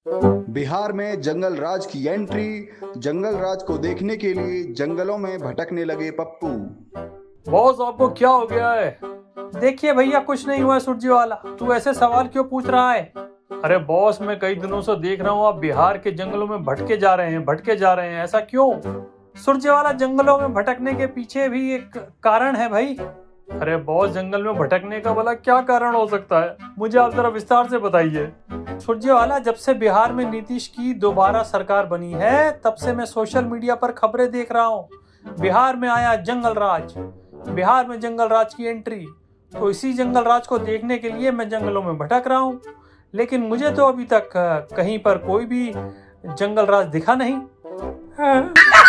बिहार में जंगल राज की एंट्री। जंगल राज को देखने के लिए जंगलों में भटकने लगे पप्पू। बॉस आपको क्या हो गया है? देखिए भैया, कुछ नहीं हुआ है सुरजेवाला। तू ऐसे सवाल क्यों पूछ रहा है? अरे बॉस, मैं कई दिनों से देख रहा हूँ आप बिहार के जंगलों में भटके जा रहे हैं। ऐसा क्यों? सुरजेवाला, जंगलों में भटकने के पीछे भी एक कारण है भाई। अरे बॉस, जंगल में भटकने का भला क्या कारण हो सकता है? मुझे आप जरा विस्तार से बताइए। सुरजेवाला, जब से बिहार में नीतीश की दोबारा सरकार बनी है तब से मैं सोशल मीडिया पर खबरें देख रहा हूँ। बिहार में आया जंगल राज, बिहार में जंगल राज की एंट्री। तो इसी जंगल राज को देखने के लिए मैं जंगलों में भटक रहा हूँ, लेकिन मुझे तो अभी तक कहीं पर कोई भी जंगल राज दिखा नहीं।